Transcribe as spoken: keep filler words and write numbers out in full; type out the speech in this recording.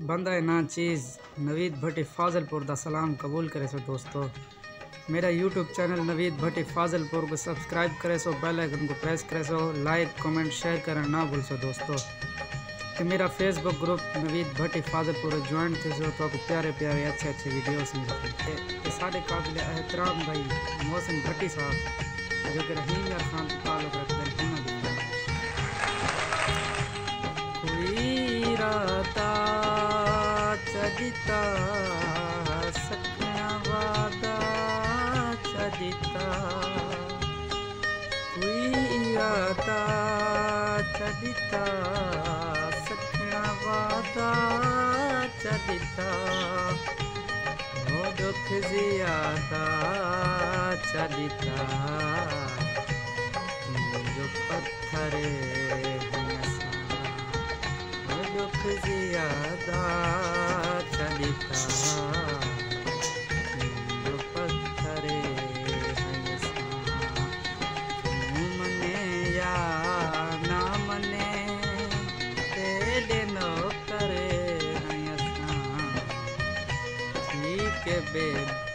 बंदा है ना चीज़ नवीद भट्टी फाजलपुर दा सलाम कबूल करे सो दोस्तों। मेरा यूट्यूब चैनल नवीद भट्टी फाजलपुर को सब्सक्राइब करे सो, बेल आइकन को प्रेस करे सो, लाइक कमेंट शेयर करना ना भूल सो दोस्तों। कि मेरा Facebook group Naveed Bhatti Fazalpur join थे सो तो प्यारे प्यारे अच्छे अच्छे वीडियोस मिलते। साढ़े काबिल एहतराम भाई मोहसिन भट्टी साहब जो कि रहीम यार खान के ताल्लुक रखते हैं। कोई राता चदिता सखना वादा चदिता, कोई राता चदिता सखना वादा चदिता, वो दुख जियादा चदिता, जो पत्थरे दुख जियादा चलिता, जो पत्थरे मने या ना मने तेरे नो करे ठीक बे।